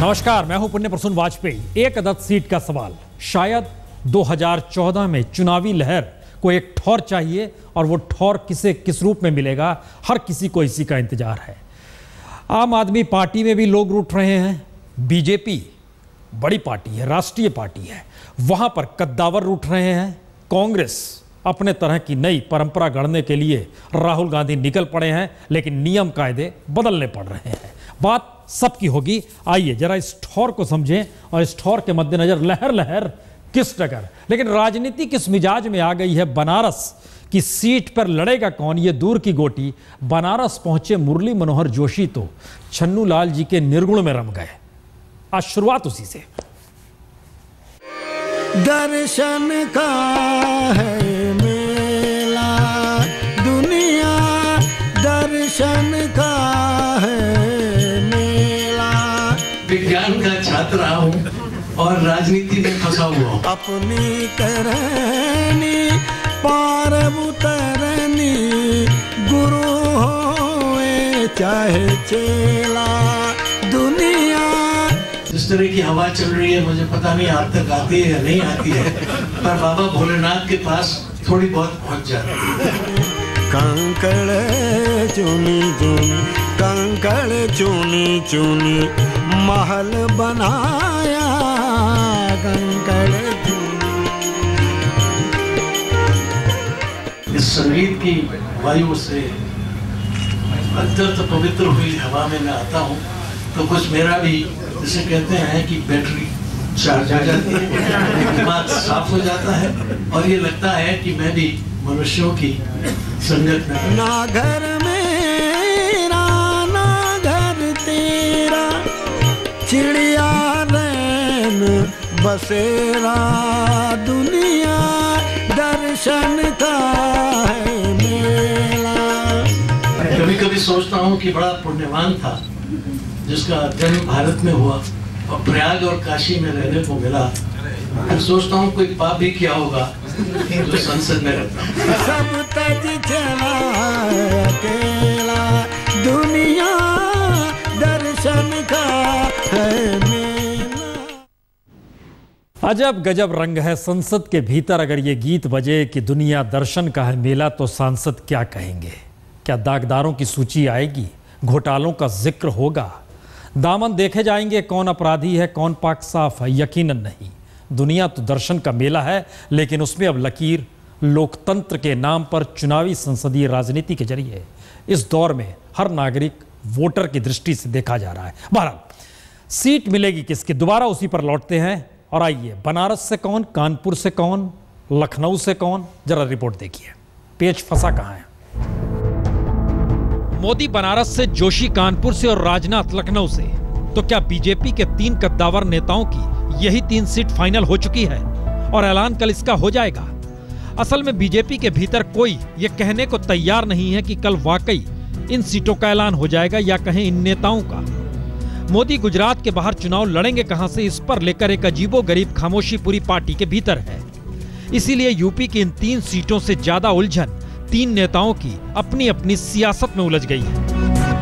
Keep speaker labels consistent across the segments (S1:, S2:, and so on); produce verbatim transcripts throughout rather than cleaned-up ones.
S1: नमस्कार, मैं हूं पुण्य प्रसून वाजपेयी। एक अदद सीट का सवाल। शायद दो हज़ार चौदह में चुनावी लहर को एक ठौर चाहिए और वो ठौर किसे किस रूप में मिलेगा, हर किसी को इसी का इंतजार है। आम आदमी पार्टी में भी लोग रूठ रहे हैं। बीजेपी बड़ी पार्टी है, राष्ट्रीय पार्टी है, वहां पर कद्दावर रूठ रहे हैं। कांग्रेस अपने तरह की नई परंपरा गढ़ने के लिए राहुल गांधी निकल पड़े हैं, लेकिन नियम कायदे बदलने पड़ रहे हैं। बात सबकी होगी। आइए जरा इस ठौर को समझें और इस ठौर के मद्देनजर लहर लहर किस टगर, लेकिन राजनीति किस मिजाज में आ गई है। बनारस की सीट पर लड़ेगा कौन, ये दूर की गोटी। बनारस पहुंचे मुरली मनोहर जोशी तो छन्नू लाल जी के निर्गुण में रम गए। आज शुरुआत उसी से।
S2: दर्शन का है मेला, दुनिया दर्शन का है मेला।
S3: विज्ञान का छात्र रहा हूँ और राजनीति में फंसा हुआ हूँ।
S2: अपनी करनी पार उतरनी, गुरु होए चाहे चेला। दुनिया
S3: जिस तरह की हवा चल रही है, मुझे पता नहीं आप तक आती है या नहीं आती है, पर बाबा भोलेनाथ के पास थोड़ी बहुत पहुंच जाती है।
S2: कंकड़ चुनी चुनी, कंकड़ चुनी चुनी महल बनाया, कंकड़ चुनी।
S3: इस संगीत की वायु से अत्यंत पवित्र हुई हवा में मैं आता हूँ तो कुछ मेरा भी, जिसे कहते हैं कि बैटरी चार्ज हो जाती है, दिमाग साफ हो जाता है और ये लगता है कि मैं भी मनुष्यों की संगत में।
S2: ना घर मेरा ना घर तेरा, चिड़िया रैन बसेरा। दुनिया दर्शन का है मेला।
S3: कभी कभी सोचता हूँ कि बड़ा पुण्यवान था जिसका जन्म भारत में हुआ और प्रयाग और काशी में रहने को मिला। फिर सोचता हूँ कोई पाप भी किया होगा जो संसद में रहता हूँ।
S2: सब तज चला अकेला, दुनिया दर्शन का है मेला।
S1: अजब गजब रंग है संसद के भीतर। अगर ये गीत बजे कि दुनिया दर्शन का है मेला, तो सांसद क्या कहेंगे? क्या दागदारों की सूची आएगी? घोटालों का जिक्र होगा? दामन देखे जाएंगे कौन अपराधी है कौन पाक साफ है? यकीनन नहीं। दुनिया तो दर्शन का मेला है, लेकिन उसमें अब लकीर लोकतंत्र के नाम पर चुनावी संसदीय राजनीति के जरिए इस दौर में हर नागरिक वोटर की दृष्टि से देखा जा रहा है। बहरहाल सीट मिलेगी किसकी, दोबारा उसी पर लौटते हैं। और आइए, बनारस से कौन, कानपुर से कौन, लखनऊ से कौन, जरा रिपोर्ट देखिए। पेच फंसा कहाँ है? मोदी बनारस से, जोशी कानपुर से और राजनाथ लखनऊ से। तो क्या बीजेपी के तीन कद्दावर नेताओं की यही तीन सीट फाइनल हो चुकी है और ऐलान कल इसका हो जाएगा? असल में बीजेपी के भीतर कोई ये कहने को तैयार नहीं है कि कल वाकई इन सीटों का ऐलान हो जाएगा या कहें इन नेताओं का। मोदी गुजरात के बाहर चुनाव लड़ेंगे कहां से, इस पर लेकर एक अजीबोगरीब खामोशी पूरी पार्टी के भीतर है। इसीलिए यूपी की इन तीन सीटों से ज्यादा उलझन तीन नेताओं की अपनी अपनी सियासत में उलझ गई है।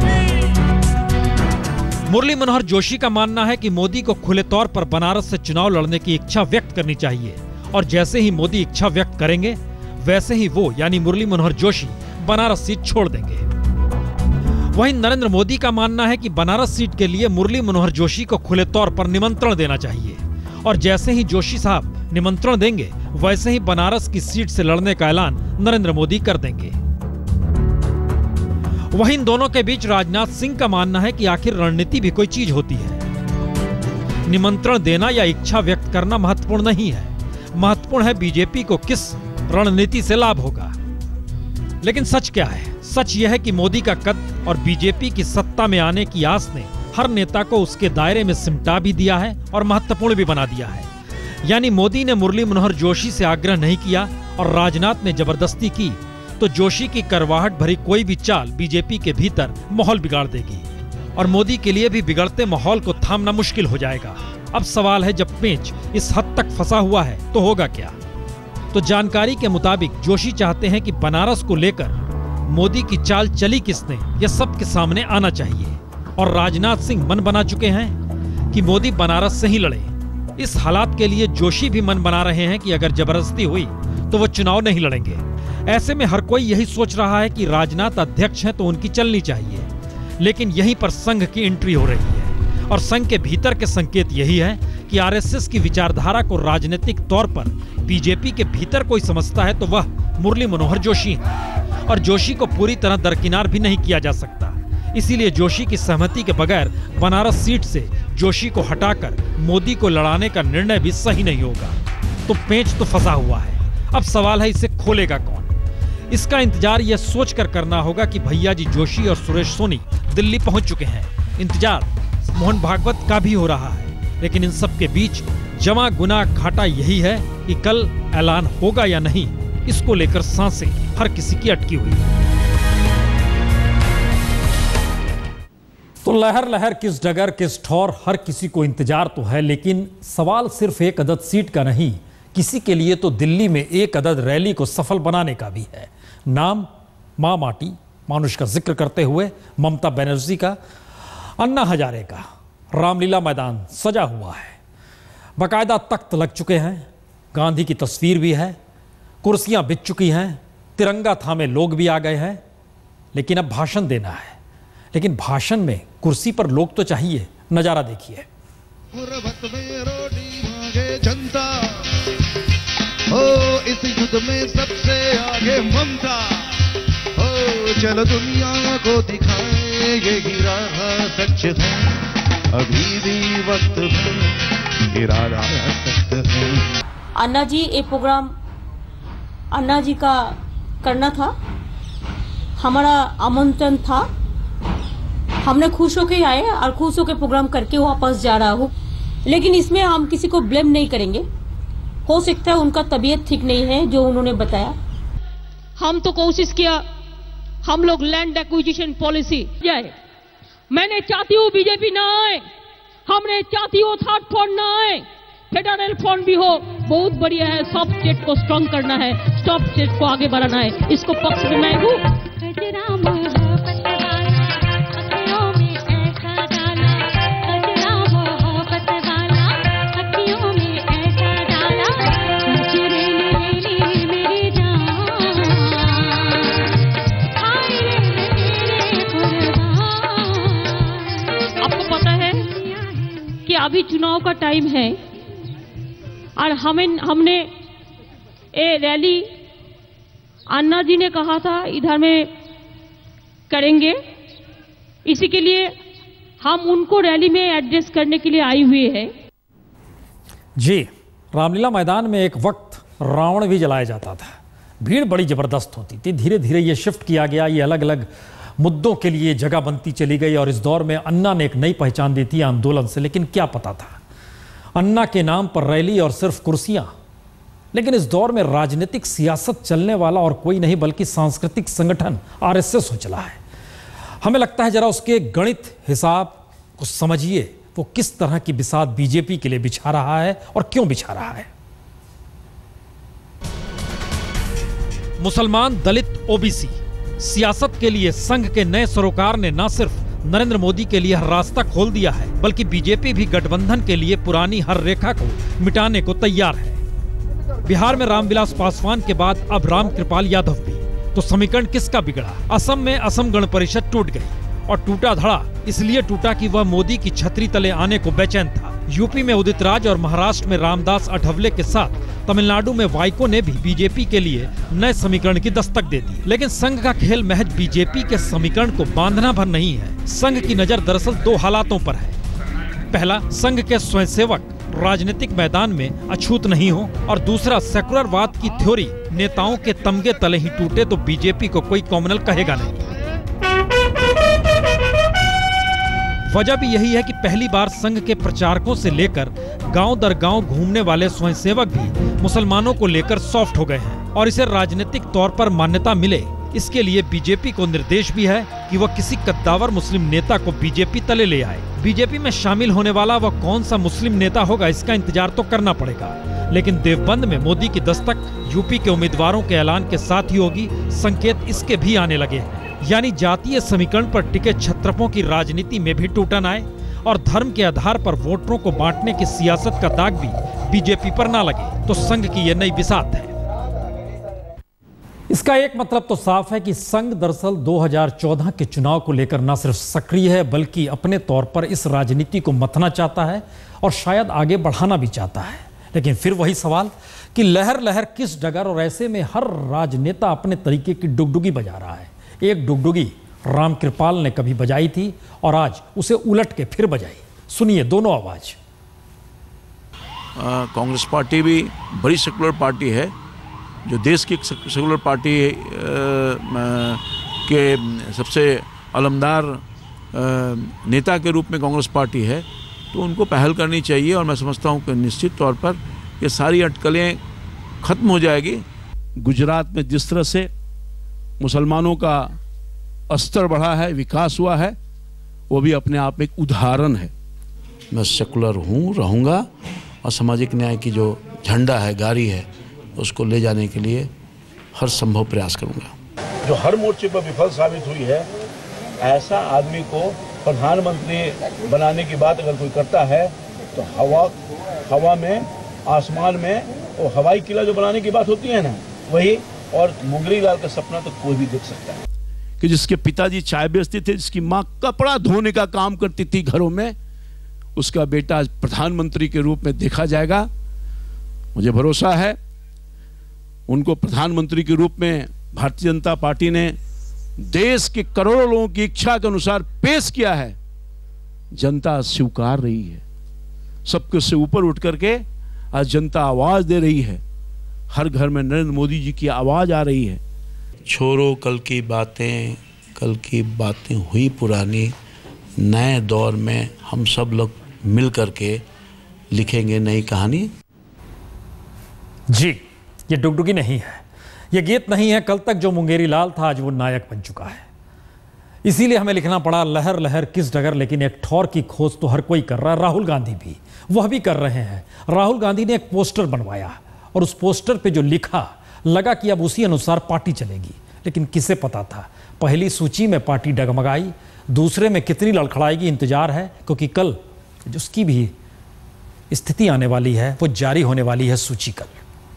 S1: मुरली मनोहर जोशी का मानना है कि मोदी को खुले तौर पर बनारस से चुनाव लड़ने की इच्छा व्यक्त करनी चाहिए और जैसे ही मोदी इच्छा व्यक्त करेंगे वैसे ही वो यानी मुरली मनोहर जोशी बनारस सीट छोड़ देंगे। वहीं नरेंद्र मोदी का मानना है कि बनारस सीट के लिए मुरली मनोहर जोशी को खुले तौर पर निमंत्रण देना चाहिए और जैसे ही जोशी साहब निमंत्रण देंगे वैसे ही बनारस की सीट से लड़ने का ऐलान नरेंद्र मोदी कर देंगे। वहीं इन दोनों के बीच राजनाथ सिंह का मानना है कि आखिर रणनीति भी कोई चीज होती है। निमंत्रण देना या इच्छा व्यक्त करना महत्वपूर्ण नहीं है, महत्वपूर्ण है बीजेपी को किस रणनीति से लाभ होगा। लेकिन सच क्या है? सच यह है कि मोदी का कद और बीजेपी की सत्ता में आने की आस ने हर नेता को उसके दायरे में सिमटा भी दिया है और महत्वपूर्ण भी बना दिया है। यानी मोदी ने मुरली मनोहर जोशी से आग्रह नहीं किया और राजनाथ ने जबरदस्ती की, तो जोशी की करवाहट भरी कोई भी चाल बीजेपी के भीतर माहौल बिगाड़ देगी और मोदी के लिए भी बिगड़ते माहौल को थामना मुश्किल हो जाएगा। अब सवाल है, जब पेंच इस हद तक फंसा हुआ है तो होगा क्या? तो जानकारी के मुताबिक जोशी चाहते हैं कि बनारस को लेकर मोदी की चाल चली किसने, यह सबके सामने आना चाहिए। और राजनाथ सिंह मन बना चुके हैं कि मोदी बनारस से ही लड़े। इस हालात के लिए जोशी भी मन बना रहे हैं कि अगर जबरदस्ती हुई तो वो चुनाव नहीं लड़ेंगे। ऐसे में हर कोई यही सोच रहा है कि राजनाथ अध्यक्ष हैं तो उनकी चलनी चाहिए, लेकिन यहीं पर संघ की एंट्री हो रही है और संघ के भीतर के संकेत यही है कि आरएसएस की विचारधारा को राजनीतिक तौर पर बीजेपी के भीतर कोई समझता है तो वह मुरली मनोहर जोशी है और जोशी को पूरी तरह दरकिनार भी नहीं किया जा सकता। इसीलिए जोशी की सहमति के बगैर बनारस सीट से जोशी को हटाकर मोदी को लड़ाने का निर्णय भी सही नहीं होगा। तो पेंच तो फंसा हुआ है, अब सवाल है इसे खोलेगा कौन। इसका इंतजार यह सोचकर करना होगा कि भैया जी जोशी और सुरेश सोनी दिल्ली पहुंच चुके हैं। इंतजार मोहन भागवत का भी हो रहा है, लेकिन इन सब के बीच जमा गुना घाटा यही है कि कल ऐलान होगा या नहीं, इसको लेकर सांसें हर किसी की अटकी हुई है। तो लहर लहर किस डगर किस ठौर, हर किसी को इंतजार तो है, लेकिन सवाल सिर्फ एक अदद सीट का नहीं, किसी के लिए तो दिल्ली में एक अदद रैली को सफल बनाने का भी है। नाम मां माटी मानुष का जिक्र करते हुए ममता बनर्जी का, अन्ना हजारे का। रामलीला मैदान सजा हुआ है, बाकायदा तख्त लग चुके हैं, गांधी की तस्वीर भी है, कुर्सियां बिछ चुकी हैं, तिरंगा थामे लोग भी आ गए हैं, लेकिन अब भाषण देना है। लेकिन भाषण में कुर्सी पर लोग तो चाहिए। नजारा देखिए।
S4: जनता हो इस युद्ध में सबसे आगे ममता हो, चलो दुनिया को दिखाए ये गिरा सच है, अभी भी वक्त है इरादा सख्त है।
S5: अन्ना जी ये प्रोग्राम अन्ना जी का करना था, हमारा आमंत्रण था, हमने खुश होकर आए और खुश होकर प्रोग्राम करके वापस जा रहा हूँ। लेकिन इसमें हम किसी को ब्लेम नहीं करेंगे, हो सकता है उनका तबीयत ठीक नहीं है जो उन्होंने बताया। हम तो कोशिश किया, हम लोग लैंड एक्विजिशन पॉलिसी जाए। मैंने चाहती हूँ बीजेपी ना आए, हमने चाहती हूँ थर्ड फ्रंट ना आए, फेडरल फ्रंट भी हो, बहुत बढ़िया है। सब स्टेट को स्ट्रॉन्ग करना है, सब स्टेट को आगे बढ़ाना है, इसको पक्ष में मैं हूँ। अभी चुनाव का टाइम है और हमें हमने ये रैली अन्ना जी ने कहा था इधर में करेंगे, इसी के लिए हम उनको रैली में एड्रेस करने के लिए आई हुई है।
S1: जी, रामलीला मैदान में एक वक्त रावण भी जलाया जाता था, भीड़ बड़ी जबरदस्त होती थी। धीरे धीरे ये शिफ्ट किया गया, ये अलग अलग मुद्दों के लिए जगह बनती चली गई और इस दौर में अन्ना ने एक नई पहचान दी थी आंदोलन से। लेकिन क्या पता था अन्ना के नाम पर रैली और सिर्फ कुर्सियां। लेकिन इस दौर में राजनीतिक सियासत चलने वाला और कोई नहीं बल्कि सांस्कृतिक संगठन आरएसएस हो चला है। हमें लगता है जरा उसके गणित हिसाब को समझिए, वो किस तरह की बिसात बीजेपी के लिए बिछा रहा है और क्यों बिछा रहा है। मुसलमान, दलित, ओबीसी, सियासत के लिए संघ के नए सरोकार ने न सिर्फ नरेंद्र मोदी के लिए हर रास्ता खोल दिया है, बल्कि बीजेपी भी गठबंधन के लिए पुरानी हर रेखा को मिटाने को तैयार है। बिहार में रामविलास पासवान के बाद अब राम कृपाल यादव भी, तो समीकरण किसका बिगड़ा। असम में असम गण परिषद टूट गई और टूटा धड़ा इसलिए टूटा कि वह मोदी की छतरी तले आने को बेचैन था। यूपी में उदित राज और महाराष्ट्र में रामदास अठवले के साथ तमिलनाडु में वाइको ने भी बीजेपी के लिए नए समीकरण की दस्तक दे दी। लेकिन संघ का खेल महज बीजेपी के समीकरण को बांधना भर नहीं है। संघ की नजर दरअसल दो हालातों पर है। पहला, संघ के स्वयंसेवक राजनीतिक मैदान में अछूत नहीं हो, और दूसरा, सेकुलरवाद की थ्योरी नेताओं के तमगे तले ही टूटे तो बीजेपी को कोई कॉमनल कहेगा नहीं। वजह भी यही है कि पहली बार संघ के प्रचारकों से लेकर गांव दर गांव घूमने वाले स्वयंसेवक भी मुसलमानों को लेकर सॉफ्ट हो गए हैं और इसे राजनीतिक तौर पर मान्यता मिले, इसके लिए बीजेपी को निर्देश भी है कि वह किसी कद्दावर मुस्लिम नेता को बीजेपी तले ले आए। बीजेपी में शामिल होने वाला वह कौन सा मुस्लिम नेता होगा, इसका इंतजार तो करना पड़ेगा। लेकिन देवबंद में मोदी की दस्तक यूपी के उम्मीदवारों के ऐलान के साथ ही होगी। संकेत इसके भी आने लगे हैं, यानी जातीय समीकरण पर टिके छत्रपों की राजनीति में भी टूटन आए। और धर्म के आधार पर वोटरों को बांटने की सियासत का दाग भी बीजेपी पर ना लगे तो संघ की यह नई बिसात है। इसका एक मतलब तो साफ है कि संघ दरअसल दो हज़ार चौदह के चुनाव को लेकर न सिर्फ सक्रिय है बल्कि अपने तौर पर इस राजनीति को मथना चाहता है और शायद आगे बढ़ाना भी चाहता है। लेकिन फिर वही सवाल कि लहर लहर किस डगर, और ऐसे में हर राजनेता अपने तरीके की डुगडुगी बजा रहा है। एक डुगडुगी राम कृपाल ने कभी बजाई थी और आज उसे उलट के फिर बजाई। सुनिए दोनों आवाज।
S6: कांग्रेस पार्टी भी बड़ी सेकुलर पार्टी है, जो देश की सेकुलर पार्टी के सबसे अलमदार नेता के रूप में कांग्रेस पार्टी है, तो उनको पहल करनी चाहिए। और मैं समझता हूँ कि निश्चित तौर पर ये सारी अटकलें खत्म हो जाएगी।
S7: गुजरात में जिस तरह से मुसलमानों का स्तर बढ़ा है, विकास हुआ है, वो भी अपने आप में एक उदाहरण है।
S8: मैं सेकुलर हूँ, रहूँगा और सामाजिक न्याय की जो झंडा है, गाड़ी है, उसको ले जाने के लिए हर संभव प्रयास करूँगा।
S7: जो हर मोर्चे पर विफल साबित हुई है, ऐसा आदमी को प्रधानमंत्री बनाने की बात अगर कोई करता है तो हवा हवा में, आसमान में वो हवाई किला जो बनाने की बात होती है ना, वही। और मुंगरी लाल का सपना तो कोई भी देख सकता है कि जिसके पिताजी चाय बेचते थे, जिसकी माँ कपड़ा धोने का काम करती थी घरों में, उसका बेटा आज प्रधानमंत्री के रूप में देखा जाएगा। मुझे भरोसा है उनको प्रधानमंत्री के रूप में भारतीय जनता पार्टी ने देश के करोड़ों लोगों की इच्छा के अनुसार पेश किया है। जनता स्वीकार रही है, सबके से ऊपर उठ करके आज जनता आवाज दे रही है। हर घर में नरेंद्र मोदी जी की आवाज आ रही है।
S8: छोड़ो कल की बातें, कल की बातें हुई पुरानी, नए दौर में हम सब लोग मिल करके लिखेंगे नई कहानी।
S1: जी, ये डुगडुगी नहीं है, ये गीत नहीं है। कल तक जो मुंगेरी लाल था आज वो नायक बन चुका है। इसीलिए हमें लिखना पड़ा लहर लहर किस डगर। लेकिन एक ठौर की खोज तो हर कोई कर रहा है, राहुल गांधी भी, वह भी कर रहे हैं। राहुल गांधी ने एक पोस्टर बनवाया और उस पोस्टर पे जो लिखा, लगा कि अब उसी अनुसार पार्टी चलेगी। लेकिन किसे पता था, पहली सूची में पार्टी डगमगाई, दूसरे में कितनी लड़खड़ाएगी इंतजार है, क्योंकि कल जिसकी भी स्थिति आने वाली है वो जारी होने वाली है सूची कल।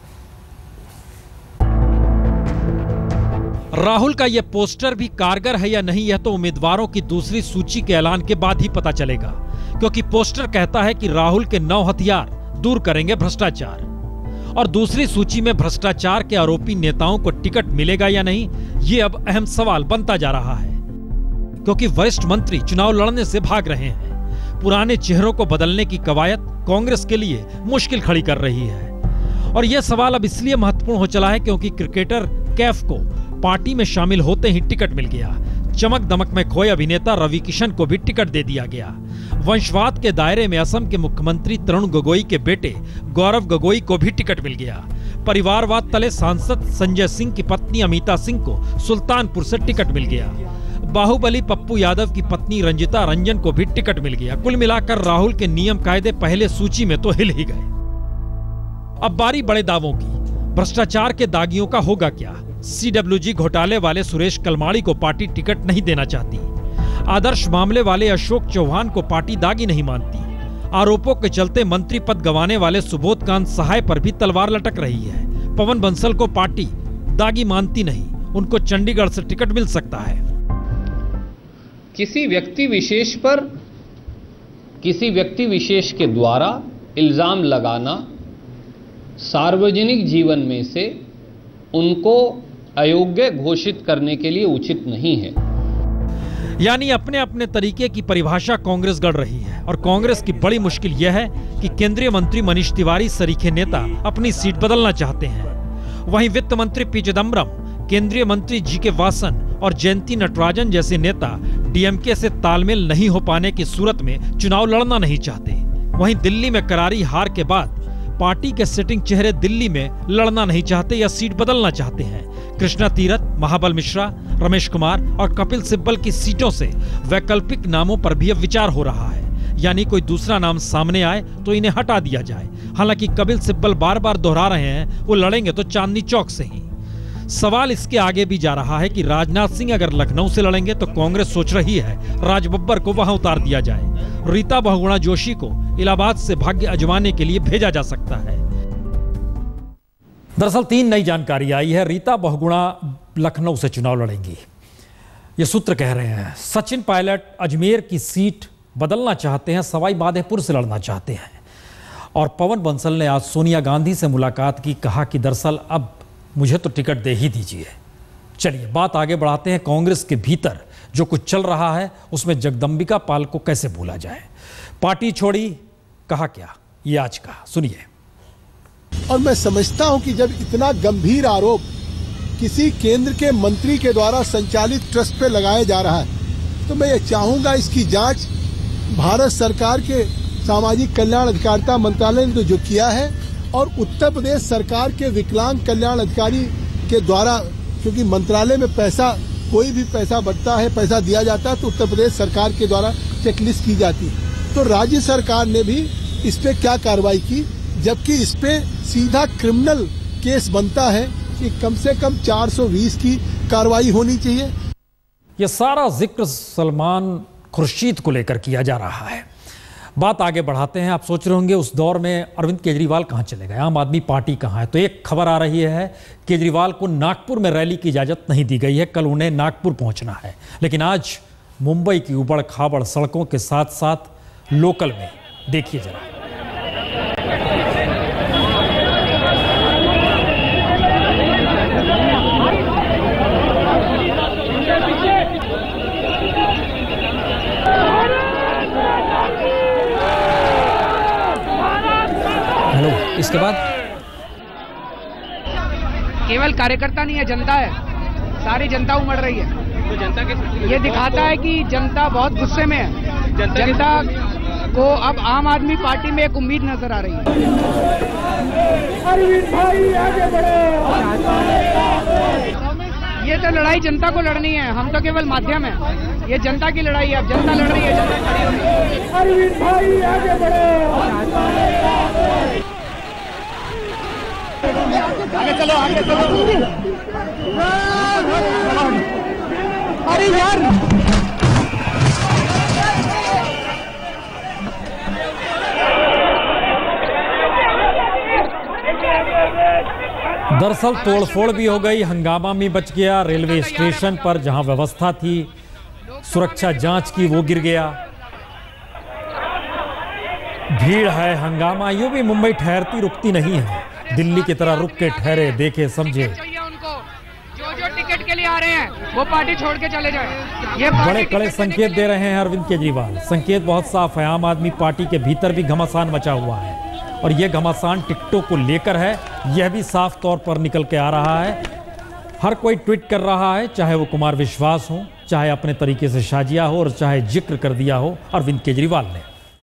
S1: राहुल का यह पोस्टर भी कारगर है या नहीं, यह तो उम्मीदवारों की दूसरी सूची के ऐलान के बाद ही पता चलेगा। क्योंकि पोस्टर कहता है कि राहुल के नौ हथियार दूर करेंगे भ्रष्टाचार, और दूसरी सूची में भ्रष्टाचार के आरोपी नेताओं को टिकट मिलेगा या नहीं, ये अब अहम सवाल बनता जा रहा है। क्योंकि वरिष्ठ मंत्री चुनाव लड़ने से भाग रहे हैं। पुराने चेहरों को बदलने की कवायद कांग्रेस के लिए मुश्किल खड़ी कर रही है। और यह सवाल अब इसलिए महत्वपूर्ण हो चला है क्योंकि क्रिकेटर कैफ को पार्टी में शामिल होते ही टिकट मिल गया। चमक दमक में खोए अभिनेता रवि किशन को भी टिकट दे दिया गया। वंशवाद के दायरे में असम के मुख्यमंत्री तरुण गोगोई के बेटे गौरव गोगोई को भी टिकट मिल गया। परिवारवाद तले सांसद संजय सिंह की पत्नी अमिता सिंह को सुल्तानपुर से टिकट मिल गया। बाहुबली पप्पू यादव की पत्नी रंजिता रंजन को भी टिकट मिल गया। कुल मिलाकर राहुल के नियम कायदे पहले सूची में तो हिल ही गए। अब बारी बड़े दावों की। भ्रष्टाचार के दागियों का होगा क्या? सीडब्ल्यूजी घोटाले वाले सुरेश कलमाड़ी को पार्टी टिकट नहीं देना चाहती। आदर्श मामले वाले अशोक चौहान को पार्टी दागी नहीं मानती। आरोपों के चलते मंत्री पद गंवाने वाले सुबोध कांत सहाय पर भी तलवार लटक रही है। पवन बंसल को पार्टी दागी मानती नहीं, उनको चंडीगढ़ से टिकट मिल सकता है।
S9: किसी व्यक्ति विशेष पर किसी व्यक्ति विशेष के द्वारा इल्जाम लगाना सार्वजनिक जीवन में से उनको अयोग्य घोषित करने के लिए उचित नहीं है।
S1: यानी अपने अपने तरीके की परिभाषा कांग्रेस गढ़ रही है। और कांग्रेस की बड़ी मुश्किल यह है कि केंद्रीय मंत्री मनीष तिवारी सरीखे नेता अपनी सीट बदलना चाहते हैं। वहीं वित्त मंत्री पी चिदम्बरम, केंद्रीय मंत्री जी के वासन और जयंती नटराजन जैसे नेता डीएमके से तालमेल नहीं हो पाने की सूरत में चुनाव लड़ना नहीं चाहते। वहीं दिल्ली में करारी हार के बाद पार्टी के सिटिंग चेहरे दिल्ली में लड़ना नहीं चाहते या सीट बदलना चाहते हैं। कृष्णा तीरथ, महाबल मिश्रा, रमेश कुमार और कपिल सिब्बल की सीटों से वैकल्पिक नामों पर भी अब विचार हो रहा है। यानी कोई दूसरा नाम सामने आए तो इन्हें हटा दिया जाए। हालांकि कपिल सिब्बल बार बार दोहरा रहे हैं वो लड़ेंगे तो चांदनी चौक से ही। सवाल इसके आगे भी जा रहा है कि राजनाथ सिंह अगर लखनऊ से लड़ेंगे तो कांग्रेस सोच रही है राजबब्बर को वहां उतार दिया जाए। रीता बहुगुणा जोशी को इलाहाबाद से भाग्य आजमाने के लिए भेजा जा सकता है। दरअसल तीन नई जानकारी आई है। रीता बहुगुणा लखनऊ से चुनाव लड़ेंगी, ये सूत्र कह रहे हैं। सचिन पायलट अजमेर की सीट बदलना चाहते हैं, सवाई माधोपुर से लड़ना चाहते हैं। और पवन बंसल ने आज सोनिया गांधी से मुलाकात की, कहा कि दरअसल अब मुझे तो टिकट दे ही दीजिए। चलिए बात आगे बढ़ाते हैं। कांग्रेस के भीतर जो कुछ चल रहा है उसमें जगदंबिका पाल को कैसे भूला जाए। पार्टी छोड़ी, कहा क्या, ये आज का सुनिए।
S10: और मैं समझता हूं कि जब इतना गंभीर आरोप किसी केंद्र के मंत्री के द्वारा संचालित ट्रस्ट पे लगाया जा रहा है तो मैं ये चाहूंगा इसकी जांच भारत सरकार के सामाजिक कल्याण अधिकारिता मंत्रालय ने तो जो किया है और उत्तर प्रदेश सरकार के विकलांग कल्याण अधिकारी के द्वारा, क्योंकि मंत्रालय में पैसा कोई भी पैसा बढ़ता है, पैसा दिया जाता है तो उत्तर प्रदेश सरकार के द्वारा चेकलिस्ट की जाती है। तो राज्य सरकार ने भी इस पे क्या कार्रवाई की, जबकि इस पे सीधा क्रिमिनल केस बनता है कि कम से कम चार सौ बीस की कार्रवाई होनी चाहिए।
S1: यह सारा जिक्र सलमान खुर्शीद को लेकर किया जा रहा है। बात आगे बढ़ाते हैं। आप सोच रहे होंगे उस दौर में अरविंद केजरीवाल कहां चले गए, आम आदमी पार्टी कहां है। तो एक खबर आ रही है केजरीवाल को नागपुर में रैली की इजाजत नहीं दी गई है, कल उन्हें नागपुर पहुंचना है। लेकिन आज मुंबई की उबड़ खाबड़ सड़कों के साथ साथ लोकल में देखिए जरा। हेलो, इसके बाद
S11: केवल कार्यकर्ता नहीं है, जनता है, सारी जनता उमड़ रही है। तो जनता के ये दिखाता है कि जनता बहुत गुस्से में है। जनता, जनता को अब आम आदमी पार्टी में एक उम्मीद नजर आ रही है। अरविंद भाई आगे बढ़ो। ये तो लड़ाई जनता को लड़नी है, हम तो केवल माध्यम है। ये जनता की लड़ाई है, अब जनता लड़ रही है, जनता खड़ी हो रही है। अरविंद भाई आगे बढ़ो। आगे चलो, आगे चलो। अरे यार,
S1: दरअसल तोड़फोड़ भी हो गई, हंगामा भी बच गया। रेलवे स्टेशन पर जहां व्यवस्था थी सुरक्षा जांच की, वो गिर गया। भीड़ है, हंगामा, यूं भी मुंबई ठहरती रुकती नहीं है। दिल्ली की तरह रुक के ठहरे, देखे, समझे।
S11: उनको जो जो टिकट के लिए आ रहे हैं वो पार्टी छोड़ के चले जाए। ये
S1: बड़े कड़े संकेत दे रहे हैं अरविंद केजरीवाल। संकेत बहुत साफ है, आम आदमी पार्टी के भीतर भी घमासान मचा हुआ है और यह घमासान टिकटों को लेकर है, यह भी साफ तौर पर निकल के आ रहा है। हर कोई ट्वीट कर रहा है, चाहे वो कुमार विश्वास हो, चाहे अपने तरीके से शाजिया हो और चाहे जिक्र कर दिया हो अरविंद केजरीवाल ने।